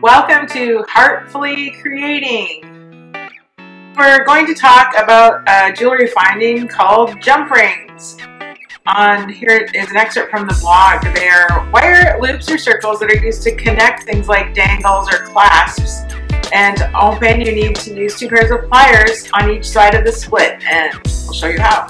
Welcome to Heartfully Creating. We're going to talk about a jewelry finding called jump rings. Here is an excerpt from the blog. They are wire loops or circles that are used to connect things like dangles or clasps. And to open, you need to use 2 pairs of pliers on each side of the split, and we'll show you how.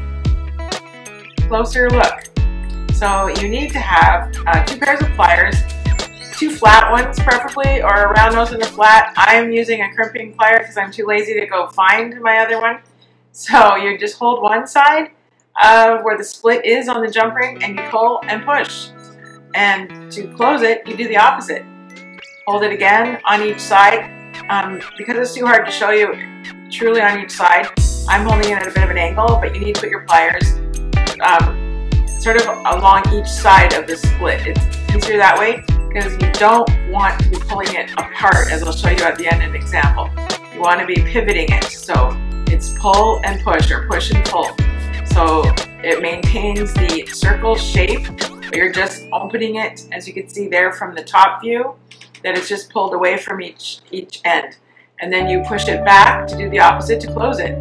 Closer look. So you need to have 2 pairs of pliers, 2 flat ones preferably, or a round nose and a flat. I'm using a crimping plier because I'm too lazy to go find my other one. So you just hold one side of where the split is on the jump ring and you pull and push. And to close it, you do the opposite. Hold it again on each side. Because it's too hard to show you truly on each side, I'm holding it at a bit of an angle, but you need to put your pliers sort of along each side of the split. It's easier that way because you don't want to be pulling it apart, as I'll show you at the end in an example. You want to be pivoting it, so it's pull and push, or push and pull. So it maintains the circle shape, but you're just opening it, as you can see there from the top view, that it's just pulled away from each end. And then you push it back to do the opposite to close it.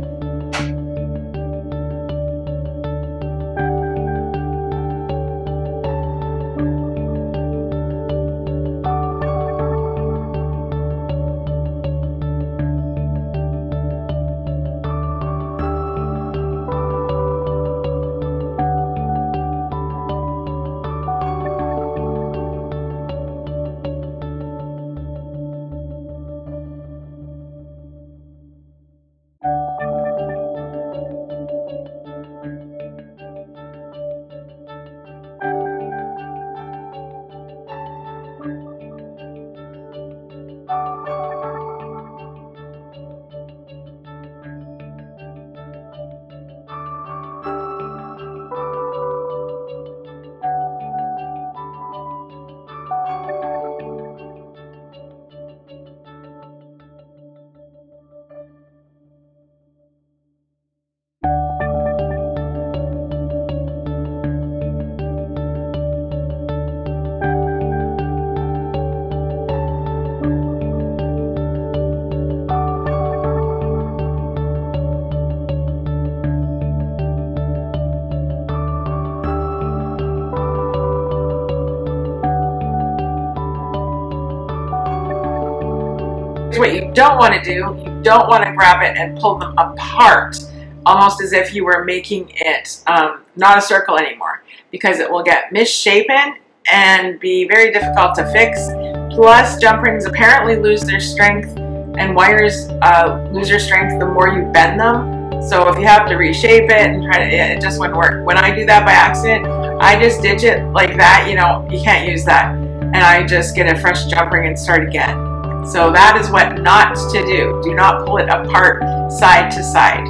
What you don't want to do, you don't want to grab it and pull them apart, almost as if you were making it not a circle anymore, because it will get misshapen and be very difficult to fix. Plus, jump rings apparently lose their strength, and wires lose their strength the more you bend them. So if you have to reshape it and try to, it just wouldn't work. When I do that by accident, I just ditch it like that. You know, you can't use that, and I just get a fresh jump ring and start again. So that is what not to do. Do not pull it apart side to side.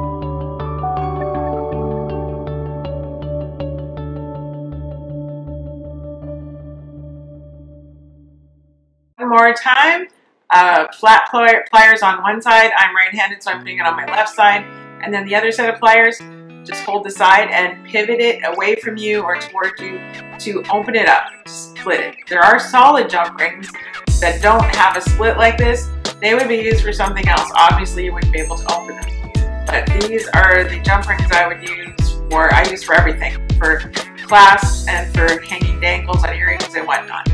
One more time. Flat pliers on one side. I'm right-handed, so I'm putting it on my left side. And then the other set of pliers, just hold the side and pivot it away from you or toward you to open it up, split it. There are solid jump rings that don't have a split like this. They would be used for something else. Obviously, you wouldn't be able to open them. But these are the jump rings I would use for, I use for everything. For clasps and for hanging dangles on earrings and whatnot.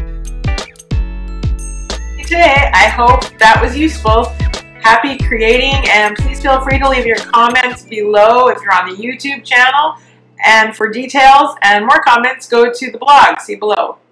Today, I hope that was useful. Happy creating, and please feel free to leave your comments below if you're on the YouTube channel. And for details and more comments, go to the blog, see below.